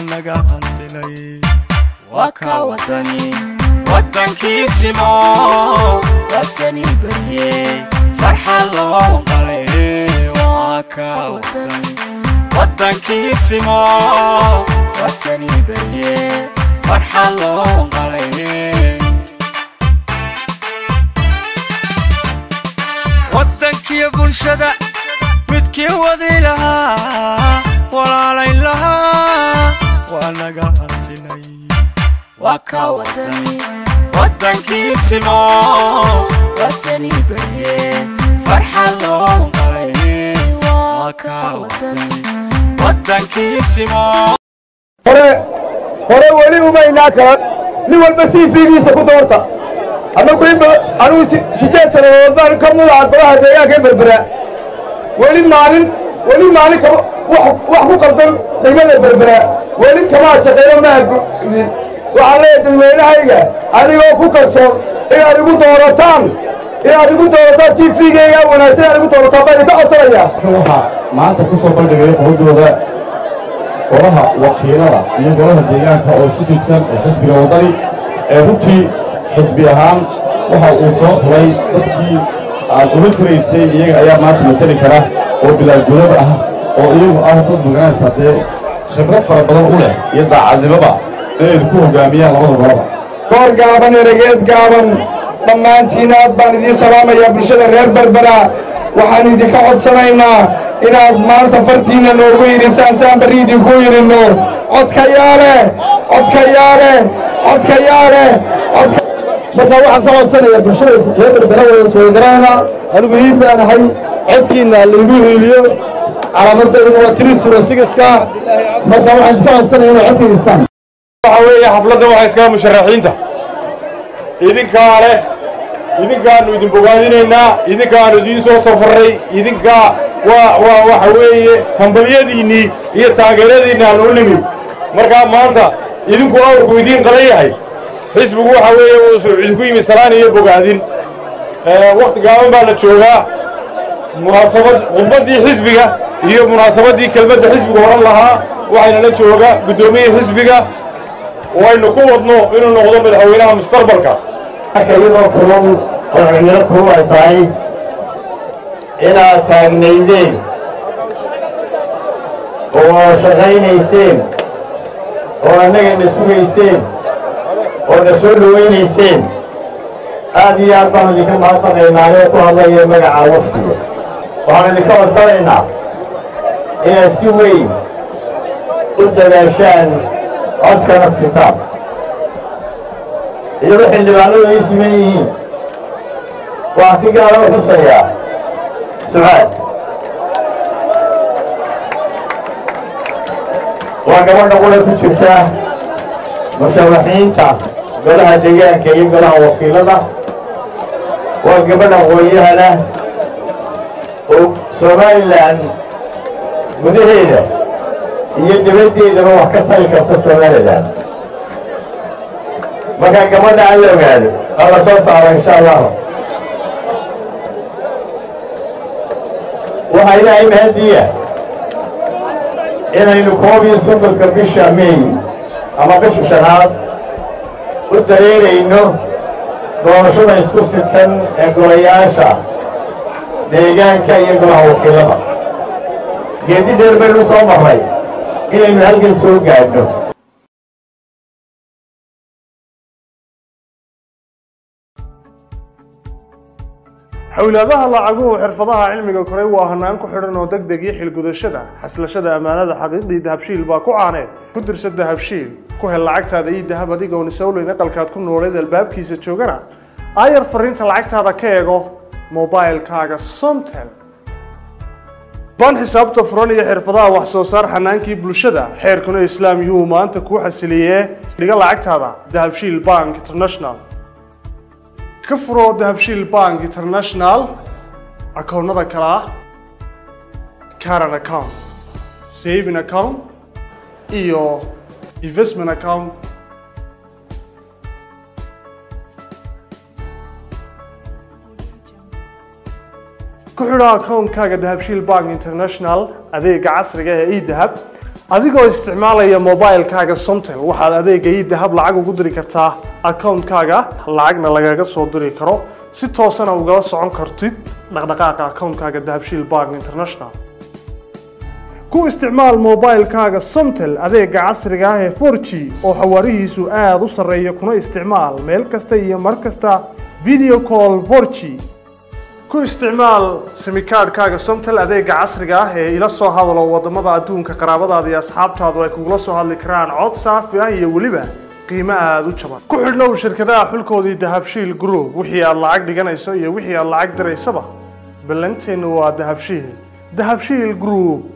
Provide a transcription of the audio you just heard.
naga hantilay waka Waddani waddankiisimo wasani barye farxad loo qalay waka Waddani waddankiisimo wasani barye farxad loo qalay waddankiyo bulshada midkii wadi lahaa walaalay lahaa waa naga hantilay waka Waddani waddankiisimo wasani barye farxad loo qalay waka Waddani waddankiisimo hore wali umaynaa kala nin walba siifigiisa ku doorta anagu sideed sanadood baan ka mudaca golaha deegaanka berbera weli maalin wax ku qaldan qiimada berbera weli kamaa shaqeeyo maagudin waxaan leeyahay dadweynahayga adigoo ku kalsoon inaad igu doorataan tvgayga wanaagsan inaad igu doorataan baan idinka codsanayaa waxaa maanta ku soo bandhigaya quruxdooda golaha wakiilada iyo golaha deegaanka oo isku jirtan ee xisbiga Waddani runtii xisbi ahaan waxa uu soo xulay dadkii aad uga firaysay iyaga ayaa maanta matali kara oo bilaal gudub ah oo iyagu ah dad magaranaysa dee khibrad fara badan u leh iyo daacadnimoba inay ku hogaamiyaan labada golaba goor gaaban erageed gaaban dhammaantiin aad baan idiin salaamayaa bulshada reer berbera waxaan idinka codsanaynaa inaad maanta fartiina noogu yidhisaan saan barri idinku yidhinno codkayaale marka waxaan ka codsanayaa bulshada reer berbera wadayswadagarana anigu iifaanahay codkiina laygu hiiliyo calaamadaydu waa tirisurasigiska marka waxaan ka codsanaya inay codka haystaan waxa weeye xafladda waxaa iskaga musharaxiinta idinkaanu idin bogaadinaynaa idinkaanu idiin soo safarray idinka waxa weeye hambalyadiinnii iyo taageeradiinni aan u nimid markaa maanta idinku awrku idiin qalan yahay xisbigu waxa weeye wuxuu idinku yimid salaan iyo bogaadin waqti gaaban baa la joogaa munaasabad khudbaddii xisbiga iyo munaasabaddii kelmadda xisbiga horan lahaa waxayna la jooga guddoomiyihii xisbiga waynu ku wadno inuu noqdo madaxweynaha mustaqbalka iyadoo kulul oo cimilo kulul ay tahay inaad taagnaydeen oo shaqaynayseen oo annaga na sugayseen oo na soo dhawaynayseen aad iyo aad baan idinka mahadnaqaynaa ee ku hadlaya magaca waftiga waxaan idinka codsanaynaa inaad si weyn u dadaashaan codkana siisaan iyadoo xildhibaanadu ay siman yihiin waxaan si gaara u xusayaa sucaad waa gabadha qura ku jirta musharaxiinta golaha deegaanka iyo golaha wakiilada waa gabadha aqoon-yahana oo somalilan gudaheeda iyo dibaddeedaba wax ka tari karta somalilan markaa gabadha aan la ogaado alla soo saaro insha allah waxaa ilaahay mahadiya inaynu 11 bisha May ama bisha shanaad u dareerayno doorashada isku sidkan ee golayaasha deegaanka iyo golaha wakiilada geedi dheer baynu soo marray inaynu halkan soo gaadhno hawlaadaha lacaguhu xirfadaha cilmiga koray waa hanaan ku xidhan oo degdeg iyo xilgudashada xaslashada amaanada xaqiiqdii dahabshiil baa ku caaneed ku dirsa dahabshiil ku hel lacagtaada iyo dahab adigoon isowleyn aqalkaad ku nooleed albaabkiisa joogana aayar fariinta lacagtaada ka eego mobilkaaga somtel ban xisaabta furan iyo xirfadaha wax soo saar xanaankii bulshada xeerkuna islaam yuu maanta kuu xasiliyee dhiga lacagtaada dahabshiil bank international ka furo dahabshiil bank international akoonnada kale ah current account saving account iyo investment account ku xidho akoonkaaga dahabshiil bank international adeega casriga ah ee e-dahab adigoo isticmaalaya moobaylkaaga Somtel waxaad adeega idahab lacag ugu diri kartaa account-kaaga lacagna lagaga soo diri karo si toosana uga socon kartid dhaqdhaqaaqa account-kaaga Dahabshiil Bank International ku isticmaal moobaylkaaga Somtel adeega casriga ah ee 4G oo xawaarihiisu aad u sarreeya kuna isticmaal meel kasta iyo mar kasta video call 4G ku isticmaal simikaadhkaaga Somtel adeega casriga ah ee ila soo hadalo wadamada adduunka qaraabadaada iyo asxaabtaadu ay kugula soo hadli karaan cod saafi ah iyo weliba qiimo aad u jaban ku xidhnow shirkadaha xulkoodii Dahabshiil Group wixii aad lacag dhiganayso iyo wixii aad lacag diraysaba ballanteenu waa Dahabshiil Group